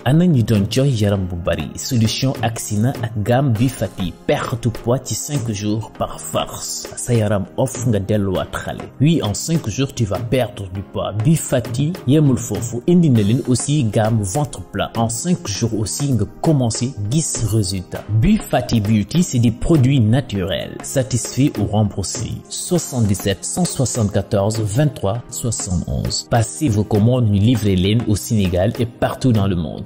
ana ñi doon joy yaram bu bari solution Axina ak gamme Bifati perte poids ci 5 jours par force sa yaram off nga delluwaat xale. Oui, en 5 jours tu vas perdre du poids. Bifati yemul fofu indi na leen aussi gamme ventre plat en 5 jours aussi nga commencer gis résultat. Bifati Beauty c'est des produits naturels satisfaits ou remboursés. 77 174 23 71. Passez vos commandes, nous livrez leen au Sénégal et partout dans le monde.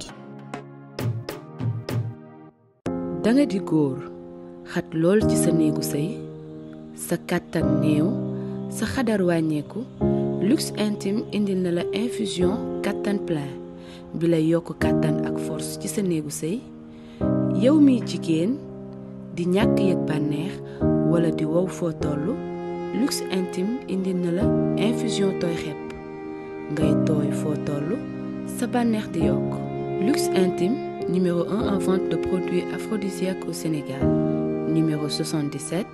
danga di góor xat lool ci sa néegu sëy sa kàttan néew sa xadar wàññeeku luxe intime indil na la infusion kàttan plein bi lay yokk kàttan ak force ci sa néegu sëy yow mi jigéen di ñàkk yëg bànneex wala di wow foo tollu luxe intime indil na la infusion tooy xepp ngay tooy foo tollu sa bànneex di yokk. Luxe intime numéro 1 en vente de produits aphrodisiaques au Sénégal. Numéro 77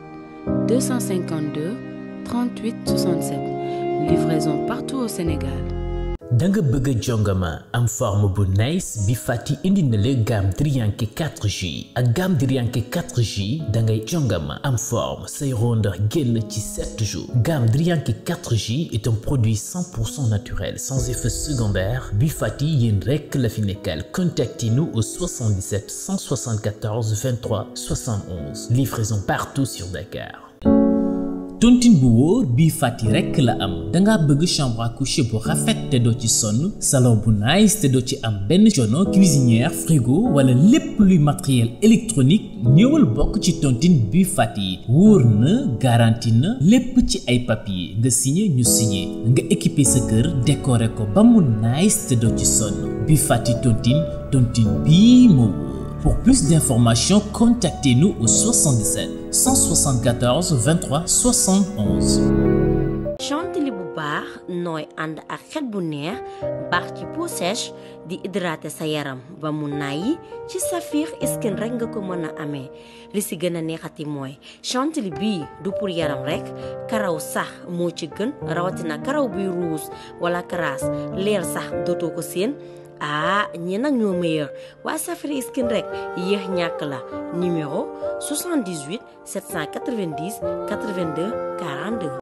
252 38 67. Livraison partout au Sénégal. danga bëgg jongama am forme bu nice Bifati indi na le gamme Drianke 4G ak gamme Drianke 4G dangay jongama am forme say rondeur génn ci 7 jours. Gamme Drianke 4G est un produit 100% naturel sans effet secondaire. Bifati yéen rekk la fi nekkal. Contactez-nous au 77 174 23 71. Livraison partout sur Dakar. tontine bu wóor Bifati rekk la am danga bëgg chambre à coucher bu rafet te doo ci sonn salon bu nice te doo ci am benn jono cuisinière frigo wala lépp luy matériel électronique ñëwal bokk ci tontine Bifati wóor na garantie na lépp ci ay papier nga signé ñu signé nga équipé sa kër décoré ko ba mu nice te doo ci sonn Bifati tontine bii moo wóor. Pour plus d'informations, contactez-nous au 77 174 23 71. chantilly bu baax nooy ànd ak xet bu neex baax ci peau sèche di hydrater sa yaram ba mu nàyyi ci Saphir Skin rek nga ko mën a amee li si gën a neexati mooy chantilly bii du pour yaram rek karaw sax moo ci gën rawatina karaw buy ruus wala karaas leer sax dootoo ko seen ah ñi nag ñoo meilleur waa Saphir Skin rek yéex ñàkk la numéro 78 790 82 42.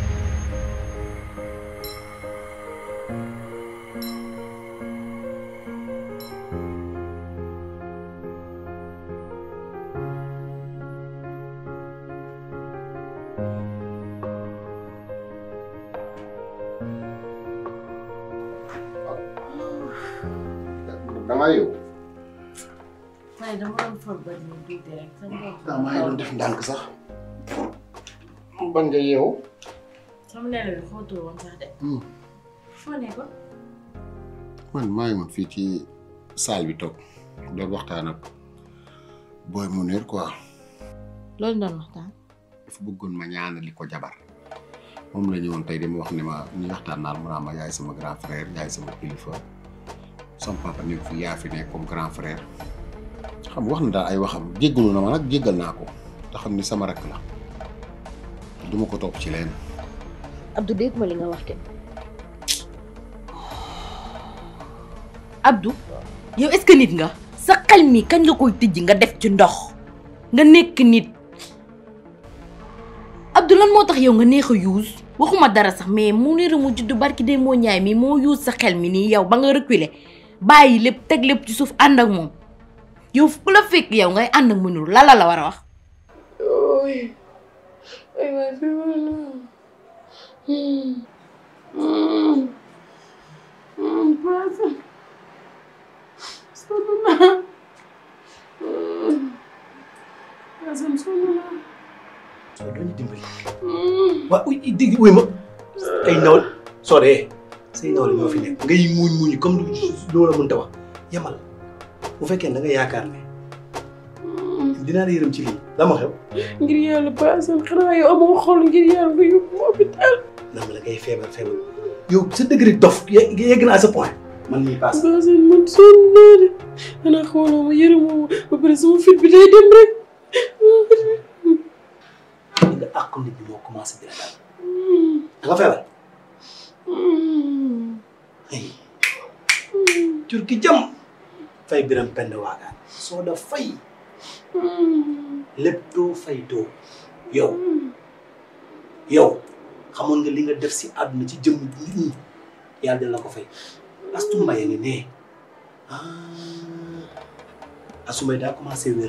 Dama yow. waaye dama doon for ba ñu tuuti rek. Dama doon def ndànk sax. Ban nga yeewu. sama nelaw yi xóotul woon sax de. foo nekkoon. Man maa ngi woon fii ci salle bi toog doon waxtaan ak booy mu neer quoi. loolu doon waxtaan. dafa bëggoon ma ñaanali ko jabar moom la ñëwoon tey di ma wax ne ma ñu waxtaan naal mu naa ma yaay sama grand frère yaay sama kilifa. sama papa nekk fi yaa fi nekk comme grand frère xam wax na daal ay waxam jéggalu na ma nag jéggal naa ko te xam ni sama rakk la duma ko topp ci leen. Abdou dégg ma li nga wax de. Abdou yow est-ce que nit nga sa xel mi kañ nga koy tijji nga def ci ndox nga nekk nit. Abdou lan moo tax yow nga neex a use waxuma dara sax mais mu niru mu juddu barki de moo ñaay mi moo use sa xel mi nii yow ba nga reculer bàyyi lépp teg lépp ci suuf ànd ak moom yow fu la fekk yow ngay ànd ak mënul la war a wax. soo doon dimbali. waaw dégg wuy ma ay nawle soo dee say nawle ñoo fi nekk ngay muñ comme loolu la mënta wax yemal bu fekkee da nga yaakaar ne dinaa la yërëm ci lii la ma xew. ngir yàlla baasal xanaa yow amoo xol ngir yàlla nga yóbbu hôpital. nan la ngay feebar yow sa degré dof yegg na à ce point man mii paas. baasal man sonn naa de xanaa xooloo ma yërëmoo ma ba pare sama fit bi day dem rek. nga àq nit ñi moo commencé di la daal da nga feebar. jur gi jam fay biram pend waagaan soo da fay lépp doo fay doo yow xamoon nga li nga def si àdduna ci jëmm nit ñi yàlla dina la ko fay Astou Mbaye ngi nee Astou Mbaye daa commencé wér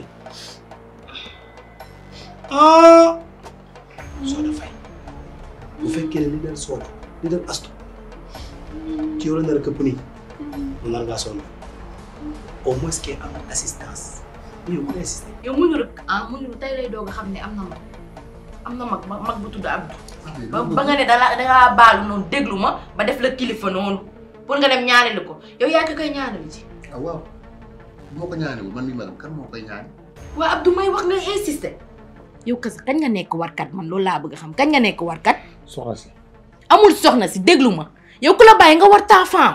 Soda fay bu fekkee ne li dal Soda li dal Astou ci yow la nar a këpp nii mu nar ngaa sonn au moins que am na assistance yow ku assisté yow muñu rek muñu tey lay doog a xam ne am na mag bu tudd Abdou ba nga ne dangaa baalu noonu déglu ma ba def la kilifa noonu pour nga dem ñaanali ko yow yaa koy ñaanali ji. waaw moo ko ñaanewul man mi magam kan moo koy ñaan. waa Abdou may wax nga insister. yow kese kañ nga nekk warkat man loolu laa bëgg a xam kañ nga nekk warkat. soxna si. amul soxna si déglu ma yow ku la bàyyi nga war taa faam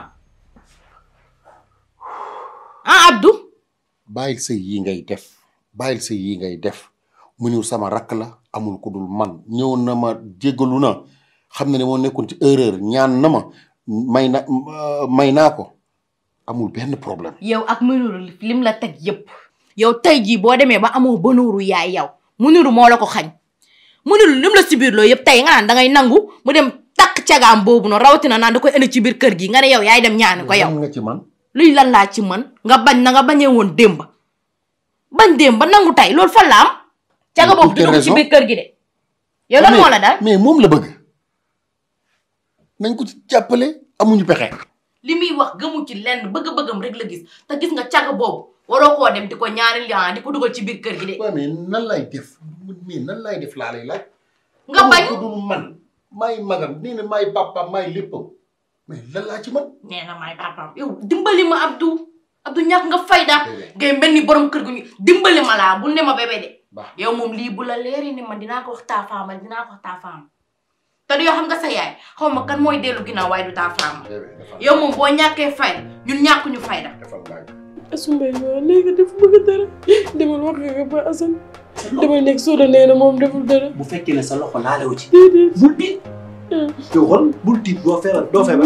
Abdou. bàyyil sëy yi ngay def mu ñëw sama rakk la amul ku dul man ñëw na ma jéggalu na xam ne moo nekkoon ci erreur ñaan na ma may naa ko amul benn problème. yow ak Mounirou lim la teg yëpp. yow tey jii boo demee ba amoo bonooru yaay yow Mounirou moo la ko xañ Mounirou lim la si biir loolu yëpp tey nga naan dangay nangu mu dem takk cagaam boobu noonu rawatina naan da koy indi ci biir kër gi nga ne yow yaay dem ñaani ko yow. nga ci man. luy lan laa ci man nga bañ na nga bañee woon démb bañ démb ba nangu tey loolu fan la am. caga boobu du dugg ci biir kër gi de. yow lan moo la daal mais moom la bëgg nañ ko ci jàppale amuñu pexe. li muy wax gëmu ci lenn bëgg-bëggam rek la gis te gis nga caga boobu waroo koo dem di ko ñaari li di ko dugal ci biir kër gi de. waaw mais nan lay def laa lay laaj. nga bañ ko dul man maay magam nee na maay papaam maay léppam mais lan laa ci man. nee na maay papaam yow dimbali ma Abdou ñàkk nga fayda ngay mel ni borom kër gu ñu dimbali ma laa bul ne ma bébé de. yow moom lii bu la leeri ni man dinaa ko wax taafaama te du yoo xam nga sa yaay xaw ma kan mooy dellu ginnaaw waaye du taafaama yow moom boo ñàkkee fayda ñun ñàkkuñu fayda. Astou Mbaye ma léegi def bëgg dara demal wax nga ba Assane demal nekk Soda nee na moom deful dara. bu fekkee ne sa loxo laalewu ci. déedéet bul tiit. yow xool bul tiit doo feebar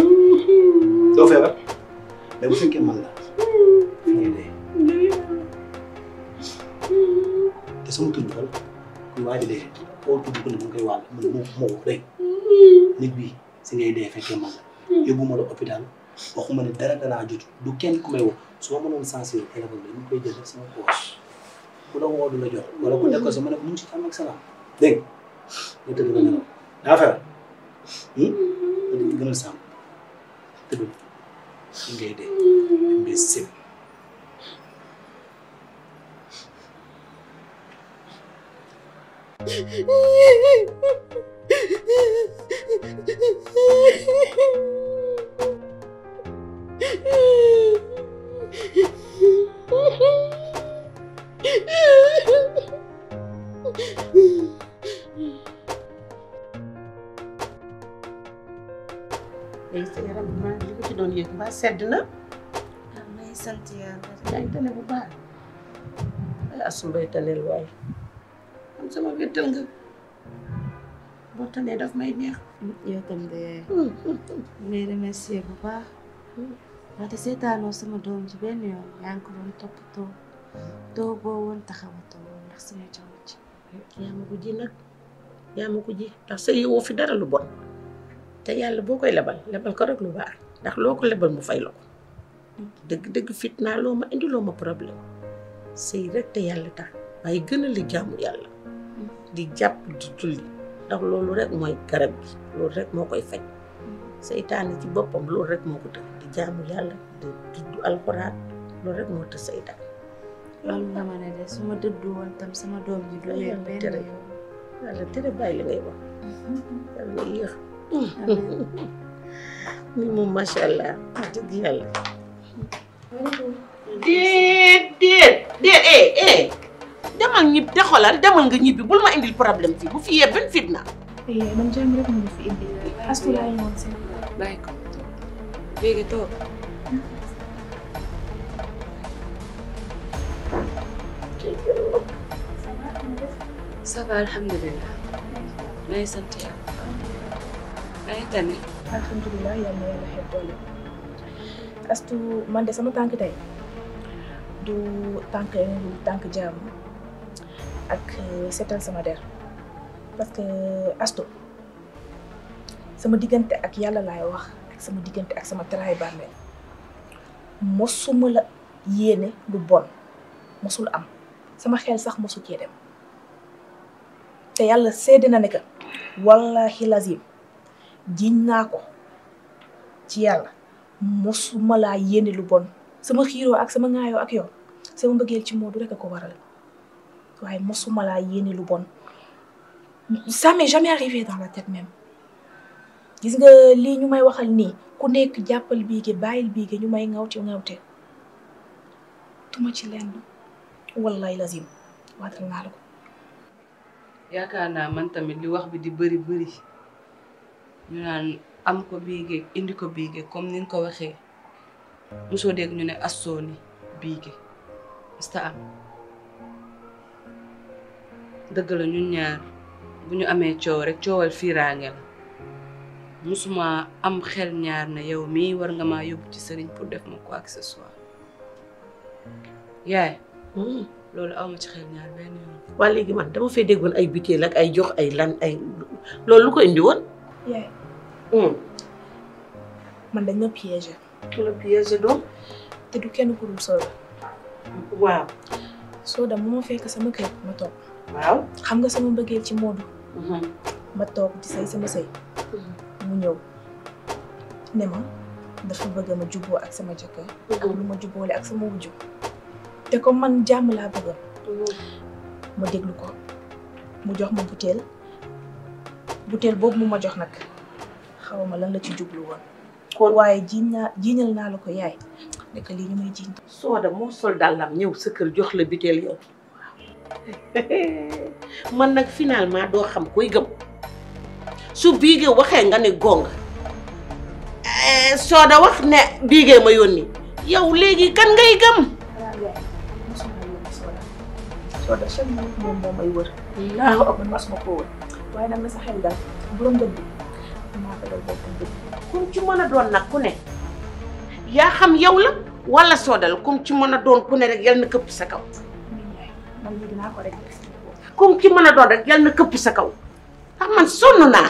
mais bu fekkee man la fi ngay dee te sama tur bi xool kuy waaj a dee foo tudd ko ne mu ngi koy wàll man moo rek nit bi si ngay dee fekkee man la yóbbu ma la hôpital waxuma ne dara jotu du kenn ku may wax su ma mënoon sensibiliser téléphone bi ñu koy jël sama poche ku la woo du la jox wala ku nekk sa ma ne mu ngi si am ak salaam dégg nga tëdd nga nelaw daa feebar nga di gënal sàmm tëdd si ngay dee mbay sëb sa yaram bi li ko ci doon yëg mbaa sedd na. may sant yàlla. yaa ngi tane bu baax. ay Astou Mbaye taneel waaye. man sama wéttal nga. boo tanee daf may neex. yow tam de may remercier bu baax. ndaxte seetaanoo sama doom ji benn yoon yaa ngi ko doon toppatoo doo boo woon taxawatoo ndax sama jaww ji. yaa ma ko ji nag yaa ma ko ji ndax sa yowoo fi dara lu bon. te yàlla boo koy lebal ko rek lu baax ndax loo ko lebal mu fay la ko dëgg fitnaa loo ma indi loo ma problème sëy rek te yàlla tax waaye gën a li jaamu yàlla di jàpp di julli ndax loolu rek mooy garab gi loolu rek moo koy faj seytaane ci boppam loolu rek moo ko tëj di jaamu yàlla di tuddu alxuraan loolu rek moo tax seytaan loolu nga ma ne de su ma dëddu woon tam sama doom ji du leen benn yoon yàlla tere bàyyi li ngay wax yàlla yéex ni moom macha allah dëgg yàlla. déet demal ñibbi te xoolal demal nga ñibbi bul ma indil problème fii bu fi yee benn fitna. man jàmm rek mu fi indi Astou laa ñu woon seen bàyyi ko léegi toog. ça va alhamdulilah. maa ngi sant yàlla. maa ngi tane. alhamdulilah yal na yàlla xeeb doole Astou man de sama tànk tey du tànk jàmm ak seetal sama der parce que Asto sama diggante ak yàlla laay wax ak sama diggante ak sama taraay bàmmeel mosuma la yéene lu bon mosul am sama xel sax mosu cee dem te yàlla seede na ne que wallahi lazim jiñ naa ko ci yàlla mosuma laa yéene lu bon sama xiiroo ak sama ŋaayoo ak yow sama mbëggeel ci Modou rek a ko waral waaye mosuma laa yéene lu bon ça m'est jamais arrivé dans la tête même gis nga lii ñu may waxal nii ku nekk jàppal biige bàyyil biige ñu may ŋawte tuma ci lenn wallahi lazim waatal naa la ko yaakaar naa man tamit li wax bi di bëri ñu naan am ko biige indi ko biige comme ni nga ko waxee mosoo dégg ñu ne Asto ni biige masta am dëgg la ñun ñaar bu ñu amee coow rek coowal fiiraange la mosuma am xel ñaar na yow mii war nga maa yóbbu ci sëriñ pour def ma quoi que ce soit yaay loolu awma ci xel ñaar benn yoon. waa léegi man dama fay déggoon ay butéel ak ay jox ay lan ay loolu lu ko indi woon. yaay man dañ ma piégé. ku la piégé doom. te du kenn ku dul Soda. waaw. Soda mu ma fekk sama kër ma toog. waaw xam nga sama mbëggeel ci Modou. ma toog di sëy sama sëy. mu ñëw ne ma dafa bëgg ma jubboo ak sama jëkkër. ak lu ma jubboole ak sama wujju. te comme man jàmm laa bëgg ma déglu ko mu jox ma butéel boobu mu ma jox nag xaw ma lan la ci jublu woon. kon waaye jiiñal naa la ko yaay nekk lii ñu may jiiñ. Soda moo sol dàllam ñëw sa kër jox la butéel yow man nag finalement doo xam koy gëm su biige waxee nga ne gonga Soda wax ne biige ma yónni yow léegi kan ngay gëm. Soda chaque jour moom moo may wër. laa ko man masuma ko wër waaye nag na sa xel daal borom dëgg maa ko dal boppam dëgg. kum ci mën a doon nag ku ne yaa xam yow la wala Soda la kum ci mën a doon ku ne rek yal na këpp sa kaw. man lii dinaa ko rek. kum ci mën a doon rek yal na këpp sa kaw ndax man sonn naa.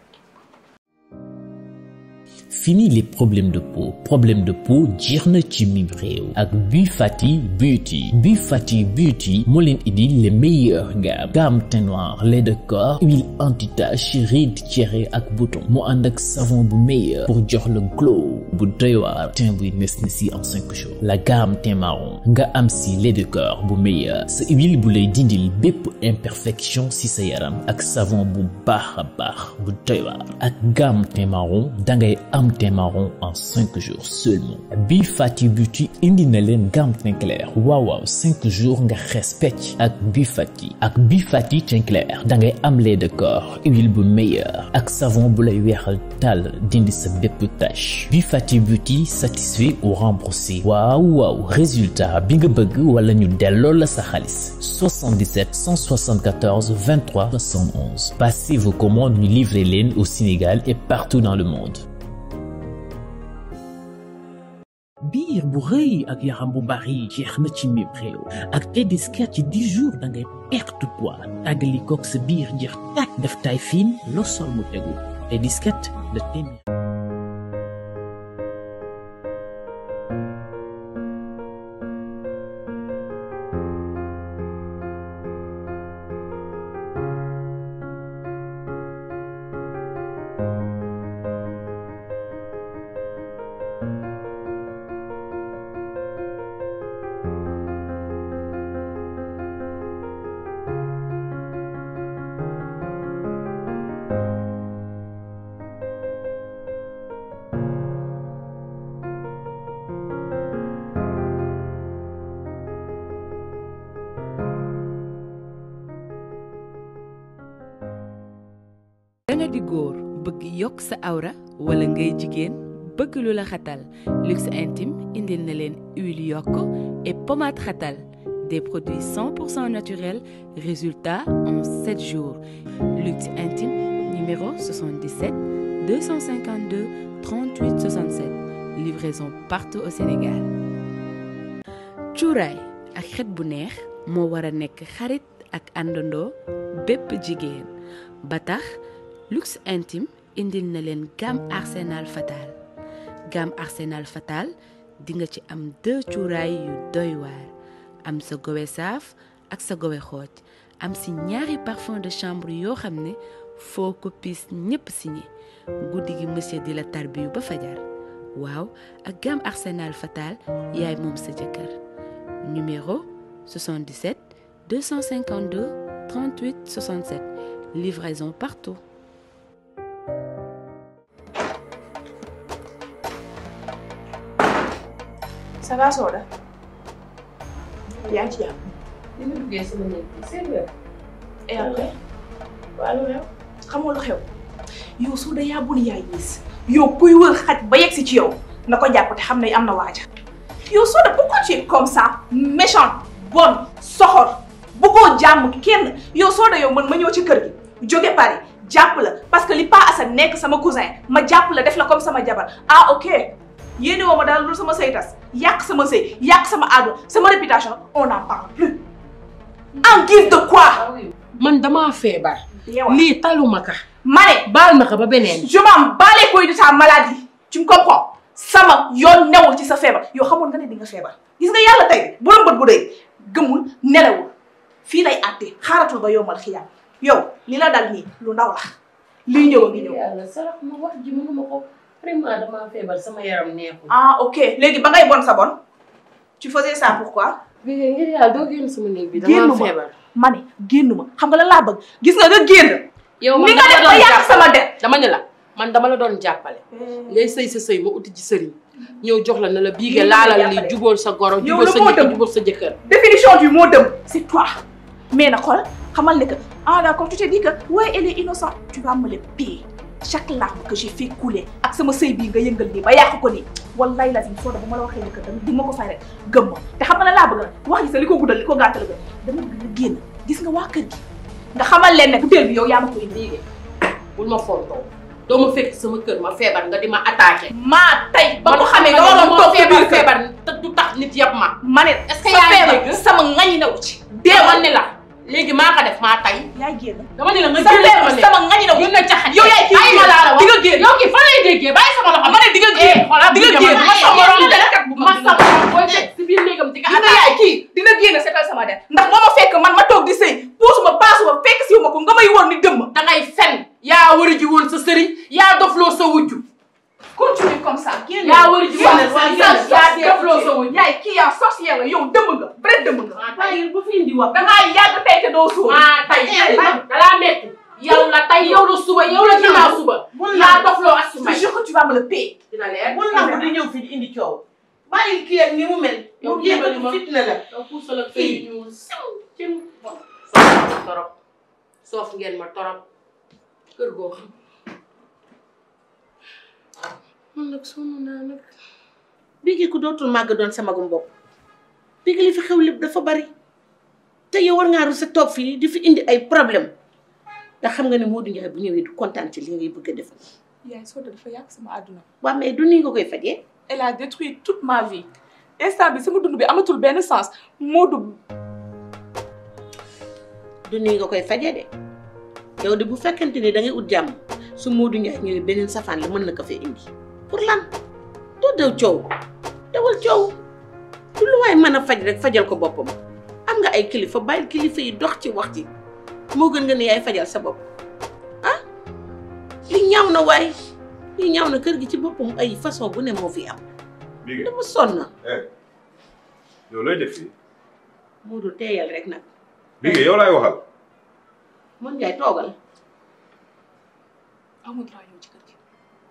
Fini les problèmes de peau. Problème de peau jeex na ci mim réew ak Bufati Beauty. Bufati Beauty moo leen indi les meilleures gammes. Gamme teint noir, lait de corps, huile anti-tache, rides, tiéré ak bouton. Mu ànd ak savon bu meilleur pour jox le glow bu doy waar. Teint buy nes si en 5 jours. La gamme teint marron nga am si lait de corps bu meilleur. Sa huile bu lay dindil bépp imperfection si sa yaram ak savon bu baax a baax bu doy waar. Ak gamme teint marron dangay am teint marron en 5 jours seulement. Bufati Beauty indi na leen gamme teint clair. waaw 5 jours nga xees pecc ak Bufati. ak Bufati teint clair dangay am lait de corps, huile bu meilleur ak savon bu lay weexal tàll dindi sa bépp tache. Bufati Beauty satisfait ou remboursé. waaw résultat bi nga bëgg wala ñu delloo la sa xaalis. 77 174 23 71. Passez vos commandes, ñu livrer leen au Sénégal et partout dans le monde. biir bu rëy ak yaram bu bari jeex na ci mim réew ak Tedescat ci 10 jours da ngay perte poids tàggali koog sa biir jeex tàkk def taille fine loo sol mu tegu Tedescat de téeméer. danga di góor bëgg yokk sa awra wala ngay jigéen bëgg lu la xatal luxe intime indil na leen huile yokk et pommade xatal des produits 100% naturels résultat en 7 jours. Luxe intime numéro 77 252 38 67 livraison partout au Sénégal. cuuraay ak xet bu neex moo war a nekk xarit ak àndandoo bépp jigéen ba tax Luxe Intime indil na leen gamme Arsenal Fatal. Gamme Arsenal Fatal di nga ci am 2 cuuraay yu doy waar am sa gowe saaf ak sa gowe xooj am si ñaari parfum de chambre yoo xam ne foo ko piis ñépp signé guddi gi monsieur di la tarbiyu ba fajar waaw ak gamme Arsenal Fatal yaay moom sa jëkkër. Numéro 77 252 38 67 livraison partout. ça va Soda yaa ngi ci jàmm. li nga duggee sama néeg bi c'est vrai. et après waaw lu xew xamoo lu xew yow Soda yaa bul yaay gis yow kuy wër xaj ba yegg si ci yow na ko jàpp te xam ne am na waaja. yow Soda pourquoi tu es comme ça méchante bonne soxor bëggoo jàmm kenn yow Soda yow man ma ñëw ci kër gi jóge Paris jàpp la parce que li Pa Assane nekk sama cousin ma jàpp la def la comme sama jabar ah ok yéene woo ma daal lu sama sëy tas yàq sama sëy yàq sama àdduna sama réputation on n'en parle plus en guise de quoi. man damaa feebar. lii taluma ka. ma ne baal ma ko ba beneen. je m'en bats les couilles de ta maladie tu me comprends sama yoon newul ci sa feebar yow xamoon nga ne di nga feebar gis nga yàlla tey borom bët bu dee gëmul nelawul fii lay àtte xaaratul ba yombal xiyaam yow li la dal nii lu ndaw la lii ñëw a ngi ñëw. yàlla sarax ma wax ji mënuma ko vraiment damaa feebar sama yaram neexul. ah ok léegi ba ngay bon sa bon tu faisais ça pourquoi. bi ngir yàlla doo génn sama néeg bi damaa feebar. ma ne génn ma xam nga la laa bëgg gis nga génn. yow ni nga def ba yàq sama der dama ne la man dama la doon jàppale. ngay sëy sa sëy ma uti ci sëriñ ñëw jox la ne la biige laalal li jubóol sa goro jubóol sa jëkkër jubóol sa jëkkër. définition du mot dem c'est toi mais na xool xamal ne que ah d'accord tu te dis que ouais elle est innocente tu vas me le payer chaque larme que j'ai fait couler ak sama sëy bii nga yëngal nii ba yàq ko nii wallahi lazim Soda bu ma la waxee ne que tamit di ma ko fay rek gëm ma te xam nga la laa bëgg nag wax ji sa li ko guddal li ko gàttal ga dama bëgg nga génn gis nga waa kër gi nga xamal leen ne butéel bi yow yaa ma ko indi. bul ma fontoo doo ma fekk sama kër ma feebar nga di ma attaqué. maa tey ba ko xamee nga waroon toog feebar te du tax nit yab ma. ma ne est-ce que yaa dégg sama ngañ naw ci. deewal ne la léegi maa ko def maa tay. yaay génn dama ne la nga génn sama ngañ naw gën a caxat yow yaay kii ma laa la wax di nga génn yow kii fan lay déggee bàyyi sama loxo. ma ne di nga génn xoolal di nga génn ma sa morom ma sa morom booy fekk si biir néegam di nga attaqué yaay kii dina génn seetal sama der ndax moo ma fekk man ma toog di sëy puusuma paasuma fekk siw ma ko nga may woon ni dëmm da ngay fen yaa wari ji woon sa sëriñ yaa dofloo sa wujju. continue comme ça. yaa wari ji woon yaa dofloo sa wujju. yaay kii yaa sorcière la yow dëmm nga vrai dëmm nga. waaye bu fi indi wax. da ngaa yàgg tey te doo suba. tey dalaa metti yow la tey yow la suba yow la ginnaaw suba. yaa dofloo ak sumay. je jure que tu vas me le payer. dina leer bul nangu di ñëw fi di indi coow. bàyyi kii ak ni mu mel. yow jéem a fitna la. yow puusal ak fay ñu cim torop soof ngeen ma torop kër goo xam. man nag sonn naa nag. Bigué ku dootul màgg doon sama magum bopp. Bigué li fi xew lépp dafa bari. te yow war ngaa rus a toog fii di fi indi ay problème ndax xam nga ne Modou Ndiaye bu ñëwee du kontaan ci li ngay bëgg a def. yaay Soda dafa yàq sama àdduna. waaw mais du nii nga koy fajee. elle a détruit toute ma vie. instant bi sama dund bi amatul benn sens Modou. du nii nga koy fajee de yow de bu fekkente ni da ngay ut jàmm su Modou Ndiaye ñëwee beneen safaan la mën na ko fee indi pour lan doo daw coow dawal coow du lu waay mën a faj rek fajal ko boppam am nga ay kilifa bàyyil kilifa yi dox ci wax ci moo gën nga ne yaay fajal sa bopp ah li ñaaw na waay li ñaaw na kër gi ci boppam ay façon bu ne moo fi am. Bigué dama sonn. yow looy def fii. Modou teeyal rek nag. Bigué yow laay waxal. Modou Ndiaye toogal. amul droit ñëw ci kër gi.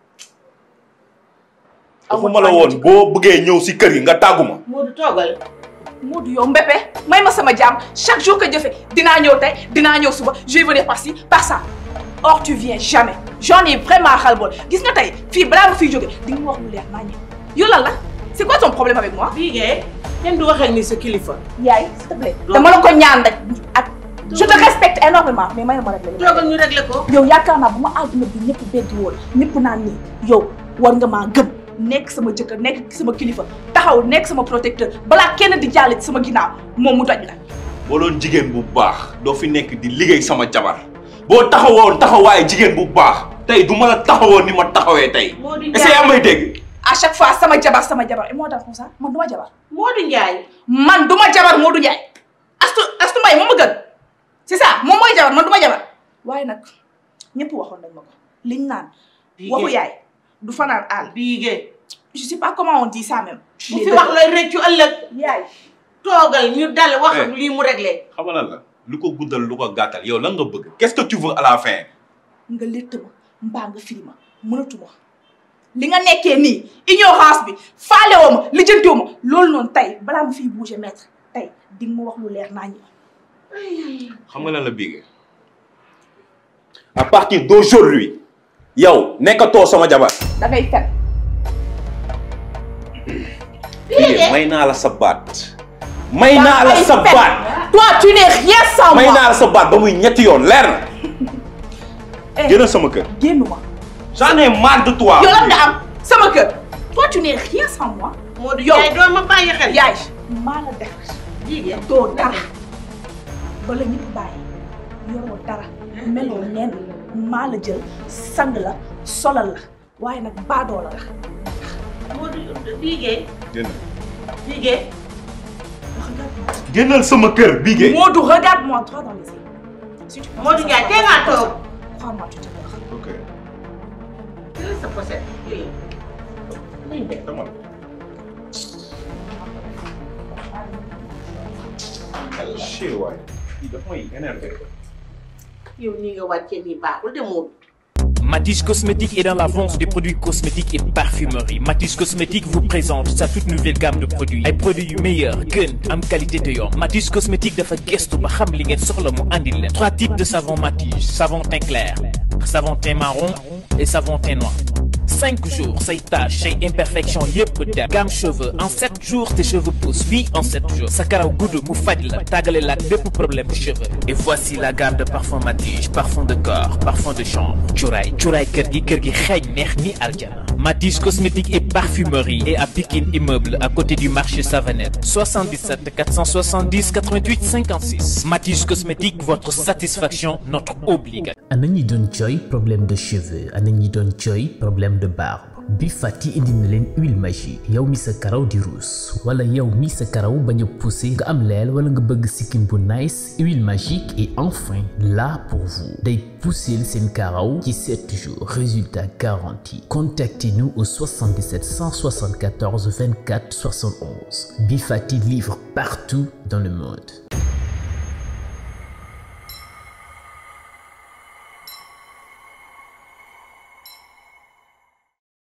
waxuma la woon boo bëggee ñëw si kër gi nga tàggu ma. Modou toogal. Modou yow mbépé may ma sama jàmm chaque jour que jëfe dinaa ñëw tey dinaa ñëw suba je vais venir par-ci par ça or tu viens jamais j'en ai vraiment ras-le-bol gis nga tey fii balaa nga fiy jóge di nga wax lu leer naa ñëw yow lan la c'est quoi ton problème avec moi. Bigué kenn du waxee ni sa kilifa. yaay s'il te plaît dama la ko ñaan rek ak je te respecte énormément mais may ma régler. toogal ñu régler ko. yow yaakaar naa bu ma àdduna bi ñëpp beddi woon ñëpp naan nii yow war nga maa gëm nekk sama jëkkër nekk sama kilifa taxaw nekk sama protecteur balaa kenn di jàll ci sama ginnaaw moom mu doj la. boo doon jigéen bu baax doo fi nekk di liggéey sama jabar boo taxawoon taxawaaye jigéen bu baax tey du ma la taxawoon ni ma taxawee tey. est-ce que yaa may dégg. à chaque fois sama jabar et moo tax comme ça man du ma jabar. Modou Ndiaye. man du ma jabar Modou Ndiaye. Astu Mbaye moom ma gën c'est ça moom mooy jabar man du ma jabar waaye nag ñëpp waxoon nañ ma ko liñ naan. waxu yaay du fanaan àll. biige. je sais pas comment on dit ça même. bu fi wax looy rëccu ëllëg. yaay toogal ñu dal wax lii mu réglé. xam nga lan la lu ko guddal lu ko gàttal yow lan nga bëgg. qu'est-ce que tu veux à la fin. nga létt ma mbaa nga firi ma mënatuma li nga nekkee nii ignorance bi faalewoo ma lijjantiwoo ma loolu noonu tey balaa ma fiy bouger maître tey di nga ma wax lu leer naa ñu. xam nga lan la biige. à partir d'aujourd'hui yow nekkatoo sama jabar. da ngay fen. may naa la sa baat. may naa la sa baat. toi tu n'es rien sans moi. may naa la sa baat ba muy ñetti yoon leer na. génnal sama kër. génnuma. j'en ai marre de toi. yow lan nga am sama kër. toi tu n'es rien sans moi. Modou Ndiaye doo ma bàyyi xel. yaay maa la def. jigéen doo dara. bala ñëpp bàyyi yoroo dara meloo nen maa la jël sang la solal la waaye nag baadoo la. Modou Bigué. génnal. Bigué. génnal sama kër Bigué. Modou regarde-moi droit dans les yeux. Si tu penses Modou Ndiaye tey ngaa toog. crois-moi tu te meurs. ok. jël sa poset. yow nii nga wàccee nii baaxul de Modou. Matisse Cosmétique est dans la vente des produits cosmétiques et parfumerie. Matisse Cosmétique vous présente sa toute nouvelle gamme de produits. ay produits yu meilleur gën am qualité te yomb. Matisse Cosmétique dafa gestu ba xam li ngeen soxla mu andil leen. 3 types de savon Matisse: savon teint clair, savon teint marron et savon teint noir. 5 jours say taches say imperfections yëpp dem. gamme cheveux en 7 jours tes cheveux poussent. oui en 7 jours sa karaw gudd mu faj la tàggale la ak bépp problème de cheveux. et voici la gamme de parfum Matisse: parfum de corps, parfum de chambre, cuuraay kër gi xeeñ neex ni aljana. Matisse Cosmétique et parfumerie est à Pikine Immeuble à côté du marché Savanette. 77 470 88 56. Matisse Cosmétique, votre satisfaction notre obligation. ana ñi doon jooy problème de cheveux ana ñi doon jooy problème de barbe. Bi Fati indi na leen huile magique yow mi sa karaw di ruus wala yow mi sa karaw bañ a poussé nga am leel wala nga bëgg sikkim bu nice. Huile magique est enfin là pour vous. day pousser seen karaw ci 7 jours résultat garanti. Contactez-nous au 77 174 24 71. Bi Fati livre partout dans le monde.